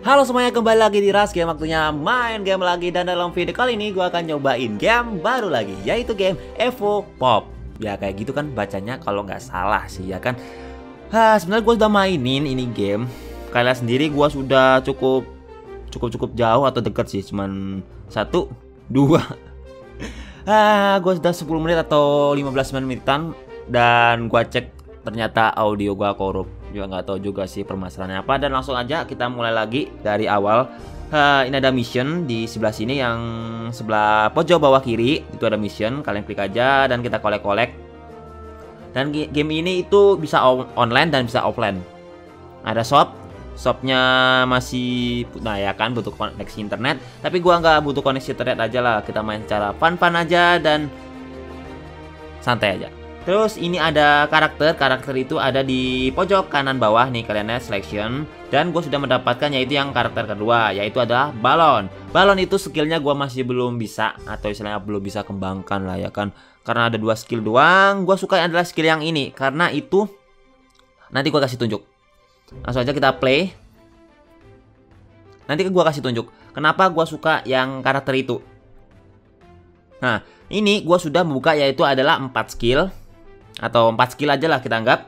Halo semuanya, kembali lagi di Ras Game. Waktunya main game lagi. Dan dalam video kali ini gue akan nyobain game baru lagi, yaitu game Evo Pop. Ya kayak gitu kan bacanya kalau nggak salah sih ya kan. Sebenarnya gue sudah mainin ini game. Kalian sendiri gue sudah cukup jauh atau dekat sih. Cuman 1, 2. Gue sudah 10 menit atau 15 menitan. Dan gue cek ternyata audio gue korup. Juga nggak tahu juga sih permasalahannya apa. Dan langsung aja kita mulai lagi dari awal. Ini ada mission di sebelah sini, yang sebelah pojok bawah kiri itu ada mission. Kalian klik aja dan kita kolek-kolek. Dan game ini itu bisa online dan bisa offline. Ada shopnya masih, nah ya kan, butuh koneksi internet. Tapi gua nggak butuh koneksi internet aja lah. Kita main secara fun aja dan santai aja. Terus ini ada karakter itu ada di pojok kanan bawah nih, kalian lihat selection. Dan gue sudah mendapatkan yaitu yang karakter kedua, yaitu adalah balon. Balon itu skillnya gue masih belum bisa, atau istilahnya belum bisa kembangkan lah ya kan. Karena ada 2 skill doang. Gue suka adalah skill yang ini, karena itu nanti gue kasih tunjuk. Langsung aja kita play. Nanti gue kasih tunjuk kenapa gue suka yang karakter itu. Nah ini gue sudah membuka, yaitu adalah 4 skill. Atau 4 skill aja lah kita anggap.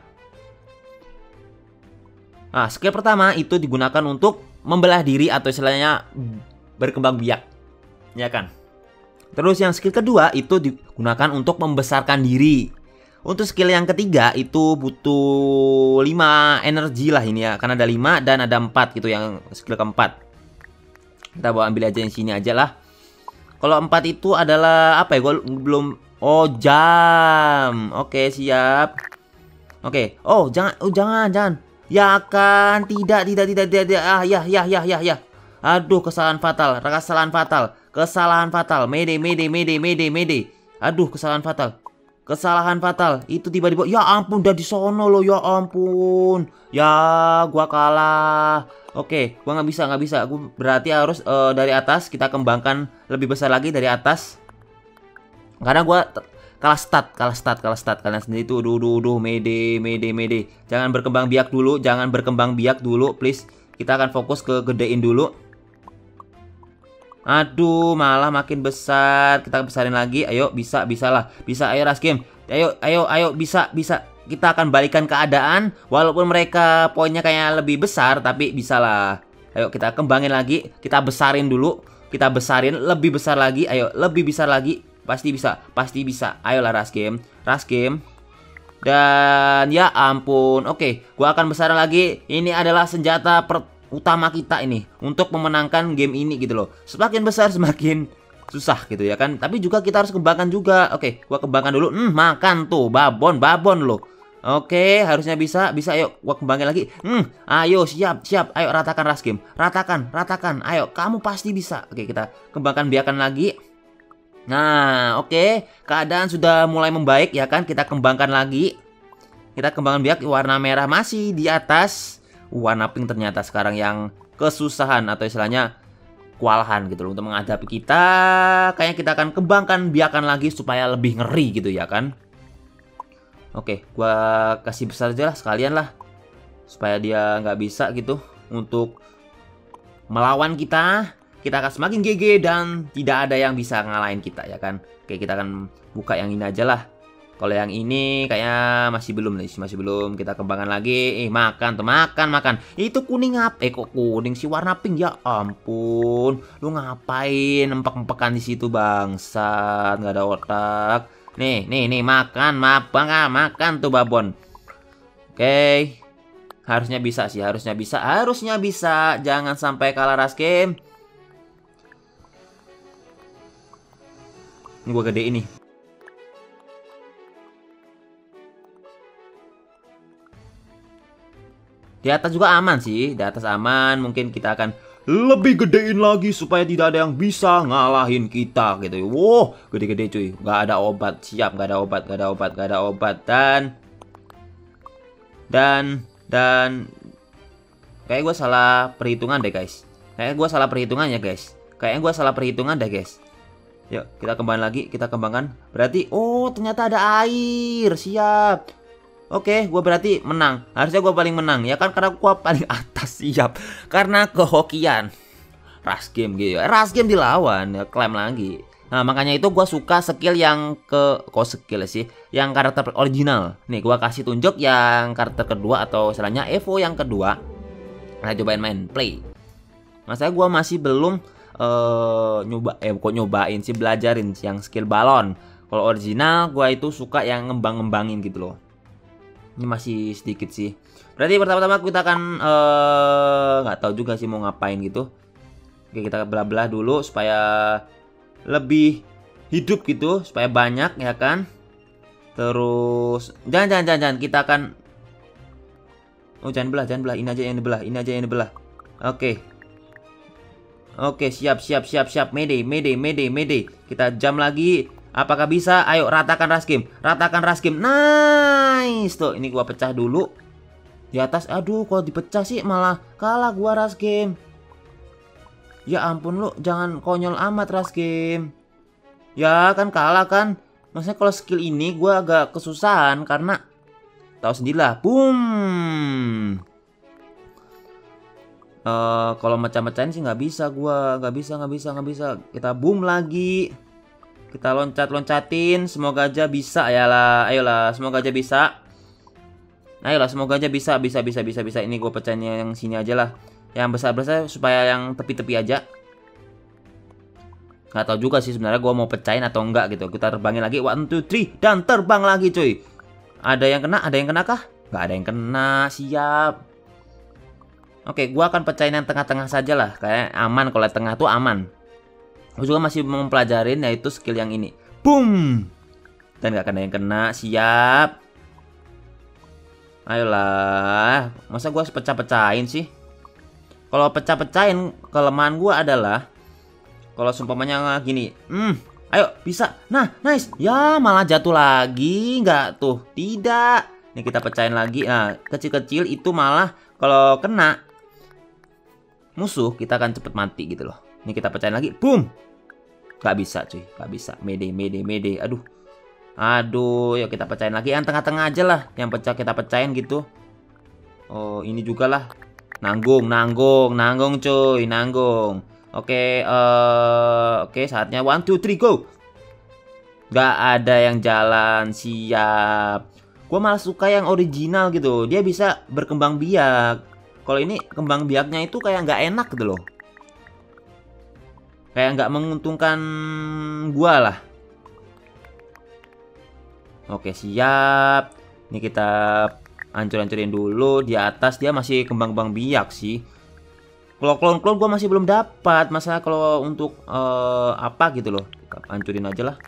Nah, skill pertama itu digunakan untuk membelah diri atau istilahnya berkembang biak, ya kan. Terus yang skill kedua itu digunakan untuk membesarkan diri. Untuk skill yang ketiga itu butuh 5 energi lah ini ya, karena ada 5 dan ada 4 gitu yang skill keempat. Kita bawa ambil aja yang sini aja lah. Kalau 4 itu adalah apa ya? Gue belum. Oh, jam. Oke, siap. Oke. Oh, jangan. Ya kan, tidak. Ya. Aduh, kesalahan fatal. Mayday. Aduh, kesalahan fatal. Itu tiba-tiba, ya ampun, udah di sono loh, ya ampun. Ya, gua kalah. Oke, gua nggak bisa. Gua berarti harus dari atas kita kembangkan lebih besar lagi dari atas. Karena gue kalah stat. Kalian sendiri tuh, Mayday. Jangan berkembang biak dulu, please. Kita akan fokus ke gedein dulu. Aduh, malah makin besar. Kita besarin lagi. Ayo, bisa lah. Bisa, ayo Ras Game. Ayo, bisa. Kita akan balikan keadaan. Walaupun mereka poinnya kayak lebih besar, tapi bisa lah. Ayo, kita kembangin lagi. Kita besarin dulu. Kita besarin lebih besar lagi. Ayo, lebih besar lagi. Pasti bisa. Ayolah Ras Game. Dan ya ampun. Oke, gua akan besarin lagi. Ini adalah senjata utama kita ini untuk memenangkan game ini gitu loh. Semakin besar semakin susah gitu ya kan. Tapi juga kita harus kembangkan juga. Oke, gua kembangkan dulu. Makan tuh babon loh. Oke, harusnya bisa. Ayo, gua kembangin lagi. Ayo, siap. Ayo, ratakan Ras Game. Ratakan. Ayo, kamu pasti bisa. Oke, kita kembangkan biarkan lagi. Nah, oke. Keadaan sudah mulai membaik ya kan. Kita kembangkan lagi. Kita kembangkan biak. Warna merah masih di atas. Warna pink ternyata sekarang yang kesusahan atau istilahnya kewalahan gitu loh untuk menghadapi kita. Kayaknya kita akan kembangkan biakan lagi supaya lebih ngeri gitu ya kan. Oke, gua kasih besar aja lah sekalian lah, supaya dia nggak bisa gitu untuk melawan kita. Kita akan semakin GG dan tidak ada yang bisa ngalahin kita ya kan. Oke, kita akan buka yang ini aja lah. Kalau yang ini kayaknya masih belum. Kita kembangkan lagi. Makan. Itu kuning apa? Kok kuning sih, warna pink, ya ampun. Lu ngapain empek-empekan di situ bangsat, nggak ada otak. Nih, makan tuh babon. Oke. Harusnya bisa. Jangan sampai kalah Ras Game. Ini gue gede ini. Di atas juga aman sih. Di atas aman. Mungkin kita akan lebih gedein lagi supaya tidak ada yang bisa ngalahin kita gitu. Wow, gede-gede cuy. Gak ada obat. Siap, gak ada obat. Dan kayak gue salah perhitungan deh guys. Yuk, kita kembangkan lagi, Berarti, oh ternyata ada air. Siap. Oke, gua berarti menang. Harusnya gua paling menang ya kan, karena gua paling atas. Siap. Karena kehokian. Rush game gitu. Rush game dilawan ya, klaim lagi. Nah, makanya itu gua suka skill yang kok skill sih, yang karakter original. Nih, gua kasih tunjuk yang karakter kedua atau istilahnya Evo yang kedua. Nah, cobain main play. Masa gua masih belum nyobain sih, belajarin yang skill balon. Kalau original gua itu suka yang ngembang-ngembangin gitu loh. Ini masih sedikit sih. Berarti pertama-tama kita akan nggak tahu juga sih mau ngapain gitu. Oke, kita belah-belah dulu supaya lebih hidup gitu, supaya banyak ya kan. Terus jangan kita akan jangan belah, ini aja yang dibelah. Oke. Oke, siap. Mayday. Kita jam lagi. Apakah bisa? Ayo ratakan rush game. Nice. Tuh, ini gua pecah dulu. Di atas. Aduh, kalau dipecah sih malah kalah gua rush game. Ya ampun lu, jangan konyol amat rush game. Ya kan kalah kan. Maksudnya kalau skill ini gua agak kesusahan karena tahu sendirilah. Boom. Kalau mecah-mecahin sih nggak bisa gua, nggak bisa. Kita boom lagi. Kita loncatin, semoga aja bisa. Ayolah, semoga aja bisa. Bisa. Ini gue pecahnya yang sini aja lah. Yang besar-besar supaya yang tepi-tepi aja. Gak tahu juga sih sebenarnya gue mau pecahin atau enggak gitu. Kita terbangin lagi, 1, 2, 3, dan terbang lagi cuy. Ada yang kena kah? Gak ada yang kena, siap. Oke, gue akan pecahin yang tengah-tengah saja lah. Kayak aman, kalau tengah tuh aman. Gue juga masih mempelajarin yaitu skill yang ini. Boom. Dan gak kena yang kena. Siap. Ayolah. Masa gue pecah-pecahin sih? Kalau pecah-pecahin, kelemahan gue adalah kalau seumpamanya gini. Ayo, bisa. Nah, nice. Ya, malah jatuh lagi. Nggak tuh. Tidak. Nih kita pecahin lagi. Nah, kecil-kecil itu malah kalau kena musuh, kita akan cepet mati gitu loh. Ini kita pecahin lagi. Boom. Gak bisa cuy, gak bisa. Mayday. Aduh, yuk kita pecahin lagi. Yang tengah-tengah aja lah. Yang pecah kita pecahin gitu. Oh, ini juga lah. Nanggung cuy, nanggung. Oke, saatnya 1, 2, 3, go. Gak ada yang jalan, siap. Gue malah suka yang original gitu. Dia bisa berkembang biak. Kalau ini kembang biaknya itu kayak nggak enak gitu loh. Kayak nggak menguntungkan gua lah. Oke, siap. Ini kita hancur-hancurin dulu. Di atas dia masih kembang-kembang biak sih. Kalau klon-klon gua masih belum dapat. Masalah kalau untuk apa gitu loh. Kita hancurin aja lah.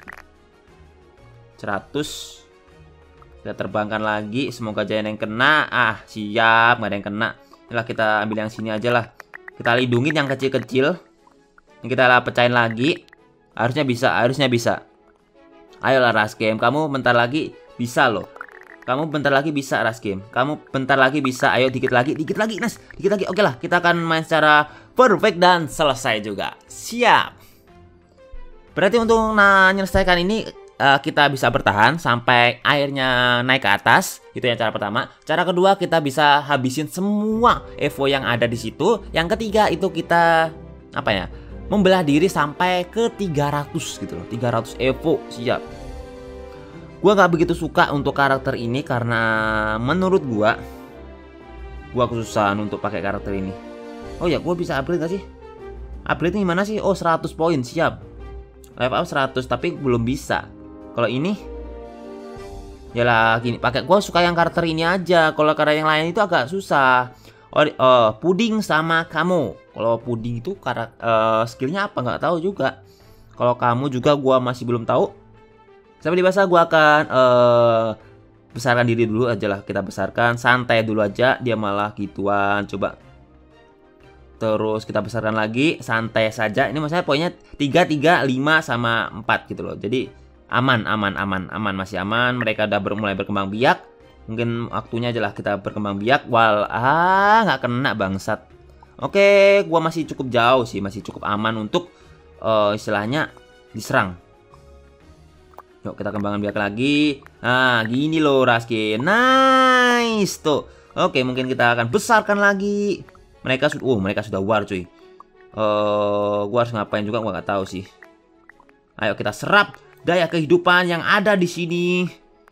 100. Kita terbangkan lagi. Semoga aja yang kena. Siap, nggak ada yang kena. Inilah kita ambil yang sini aja lah. Kita lindungin yang kecil-kecil. Ini kita pecahin lagi. Harusnya bisa. Ayolah rush game, kamu bentar lagi bisa loh. Kamu bentar lagi bisa rush game. Ayo dikit lagi. Nice. Dikit lagi. Oke lah, kita akan main secara perfect dan selesai juga. Siap. Berarti untuk menyelesaikan ini kita bisa bertahan sampai airnya naik ke atas. Itu yang cara pertama. Cara kedua, kita bisa habisin semua Evo yang ada di situ. Yang ketiga itu kita membelah diri sampai ke 300 gitu loh. 300 Evo, siap. Gua nggak begitu suka untuk karakter ini karena menurut gua kesusahan untuk pakai karakter ini. Oh ya, gua bisa upgrade gak sih? Upgrade gimana sih? Oh, 100 poin, siap. Level up 100 tapi belum bisa. Kalau ini yalah gini, gua suka yang karakter ini aja. Kalau karakter yang lain itu agak susah. Puding sama kamu. Kalau puding itu skillnya apa nggak tahu juga. Kalau kamu juga gua masih belum tahu. Sampai dewasa gua akan besarkan diri dulu aja lah. Kita besarkan, santai dulu aja. Dia malah gituan. Coba. Terus kita besarkan lagi, santai saja. Ini maksudnya poinnya 3, 3, 5 sama 4 gitu loh. Jadi aman, masih aman. Mereka udah mulai berkembang biak. Mungkin waktunya aja lah kita berkembang biak. Nggak kena bangsat. Oke, gua masih cukup jauh sih, masih cukup aman untuk istilahnya diserang. Yuk kita kembangkan biak lagi. Nah gini loh Raskin. Nice tuh. Oke mungkin kita akan besarkan lagi. Mereka sudah war cuy. Gua harus ngapain juga gua nggak tahu sih. Ayo kita serap daya kehidupan yang ada di sini.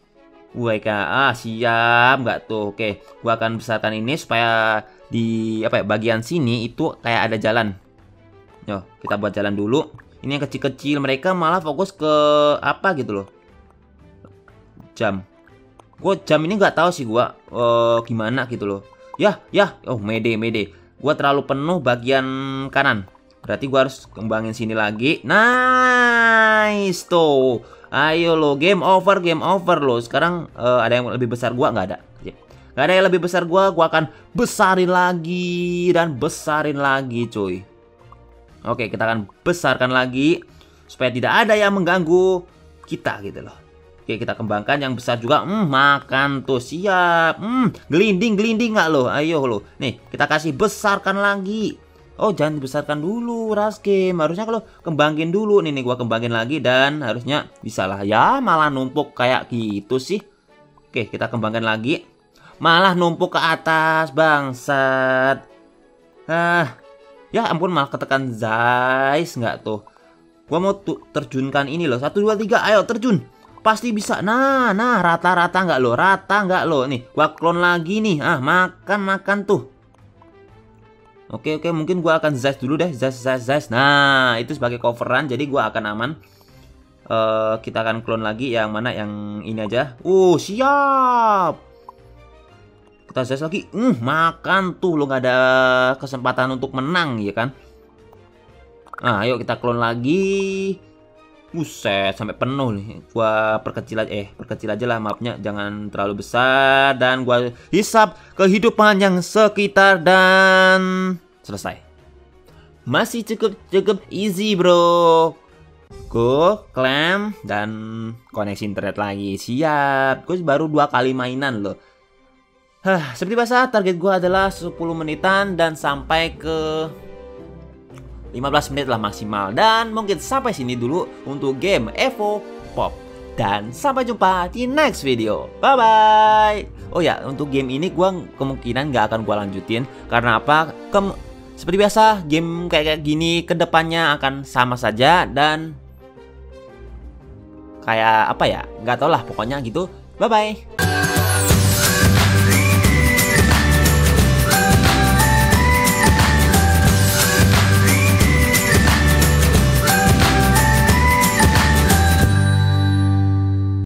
Siap nggak tuh? Oke, gua akan besarkan ini supaya di bagian sini itu kayak ada jalan. Yo, kita buat jalan dulu. Ini yang kecil-kecil, mereka malah fokus ke apa gitu loh. Jam. Jam ini nggak tahu sih gua gimana gitu loh. Mede. Gua terlalu penuh bagian kanan. Berarti gua harus kembangin sini lagi. Nice tuh. Ayo lo, game over lo. Sekarang ada yang lebih besar gua nggak ada. Nggak ada yang lebih besar gua akan besarin lagi dan besarin lagi cuy. Oke, kita akan besarkan lagi supaya tidak ada yang mengganggu kita gitu loh. Oke, kita kembangkan yang besar juga. Makan tuh, siap. Gelinding nggak lo? Ayo lo. Nih, kita kasih besarkan lagi. Oh, jangan dibesarkan dulu, Raskim. Harusnya kalau kembangin dulu. Nih, gua kembangin lagi dan harusnya bisa lah. Ya, malah numpuk kayak gitu sih. Oke, kita kembangkan lagi. Malah numpuk ke atas, bangsat. Ya ampun, malah ketekan Zeiss nggak tuh. Gua mau terjunkan ini loh. 1, 2, 3, ayo terjun. Pasti bisa. Nah, rata-rata nggak lo? Rata nggak lo? Nih, gua clone lagi nih. Makan tuh. Oke, mungkin gua akan Zeiss dulu deh. Zeiss. Nah, itu sebagai coveran, jadi gua akan aman. Kita akan clone lagi yang mana, yang ini aja. Siap. Kita Zeiss lagi. Makan tuh, lo nggak ada kesempatan untuk menang ya kan. Nah, ayo kita clone lagi. Buset, sampai penuh nih. Gua perkecil aja lah mapnya, jangan terlalu besar. Dan gua hisap kehidupan yang sekitar dan selesai. Masih cukup easy bro. Go, claim, dan koneksi internet lagi. Siap. Gue baru 2 kali mainan loh. Seperti biasa target gue adalah 10 menitan dan sampai ke 15 menit lah maksimal. Dan mungkin sampai sini dulu untuk game Evo Pop. Dan sampai jumpa di next video. Bye bye. Oh ya, untuk game ini gue kemungkinan gak akan gue lanjutin. Karena apa? Seperti biasa game kayak gini kedepannya akan sama saja. Dan kayak apa ya, gak tau lah pokoknya gitu. Bye bye.